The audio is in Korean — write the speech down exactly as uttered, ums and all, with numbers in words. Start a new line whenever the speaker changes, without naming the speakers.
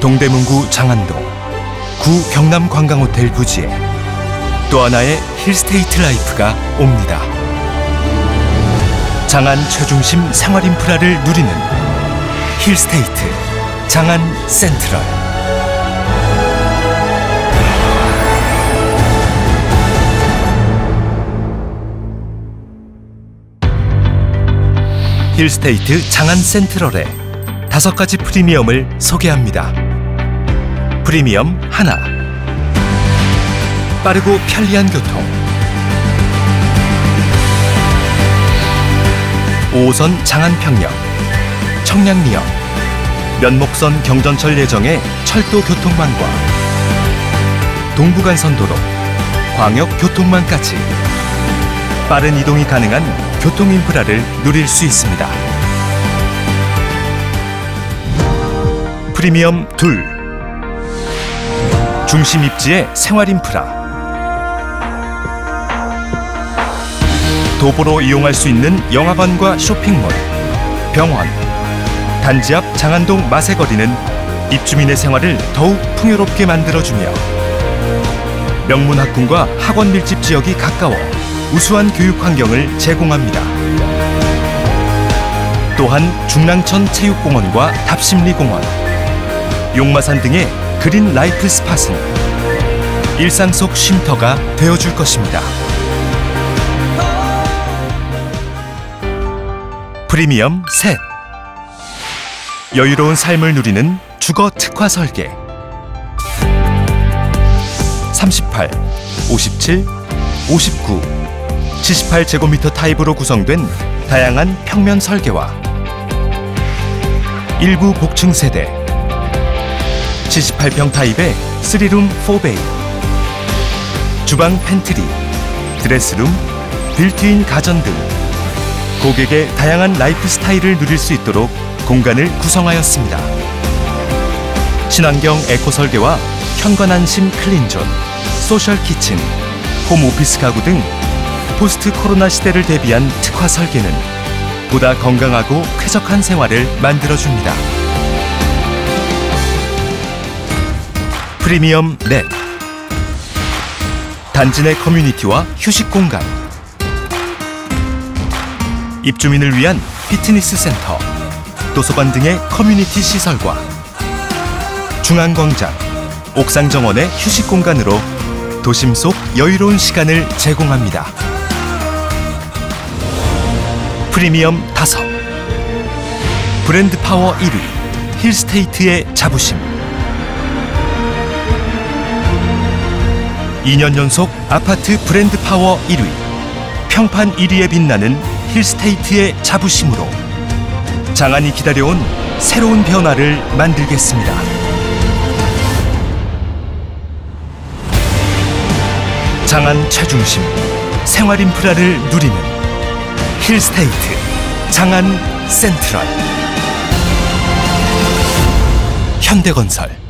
동대문구 장안동 구 경남관광호텔 부지에 또 하나의 힐스테이트 라이프가 옵니다. 장안 최중심 생활인프라를 누리는 힐스테이트 장안 센트럴. 힐스테이트 장안 센트럴의 다섯 가지 프리미엄을 소개합니다. 프리미엄 하나, 빠르고 편리한 교통. 오 호선 장안평역, 청량리역, 면목선 경전철 예정의 철도 교통망과 동부간선도로, 광역교통망까지 빠른 이동이 가능한 교통인프라를 누릴 수 있습니다. 프리미엄 둘, 중심 입지의 생활인프라. 도보로 이용할 수 있는 영화관과 쇼핑몰, 병원, 단지 앞 장안동 마세거리는 입주민의 생활을 더욱 풍요롭게 만들어주며 명문학군과 학원 밀집 지역이 가까워 우수한 교육 환경을 제공합니다. 또한 중랑천 체육공원과 답심리공원, 용마산 등의 그린 라이프 스팟은 일상 속 쉼터가 되어줄 것입니다. 프리미엄 셋, 여유로운 삶을 누리는 주거 특화 설계. 삼십팔, 오십칠, 오십구, 칠십팔 제곱미터 타입으로 구성된 다양한 평면 설계와 일부 복층 세대, 칠십팔 평 타입의 쓰리룸 포베이, 주방 팬트리, 드레스룸, 빌트인 가전 등 고객의 다양한 라이프 스타일을 누릴 수 있도록 공간을 구성하였습니다. 친환경 에코 설계와 현관안심 클린존, 소셜 키친, 홈 오피스 가구 등 포스트 코로나 시대를 대비한 특화 설계는 보다 건강하고 쾌적한 생활을 만들어줍니다. 프리미엄 넷, 단지 내 커뮤니티와 휴식 공간, 입주민을 위한 피트니스 센터, 도서관 등의 커뮤니티 시설과 중앙광장, 옥상 정원의 휴식 공간으로 도심 속 여유로운 시간을 제공합니다. 프리미엄 다섯, 브랜드 파워 일 위, 힐스테이트의 자부심. 이 년 연속 아파트 브랜드 파워 일 위, 평판 일 위에 빛나는 힐스테이트의 자부심으로 장안이 기다려온 새로운 변화를 만들겠습니다. 장안 최중심 생활인프라를 누리는 힐스테이트 장안 센트럴. 현대건설.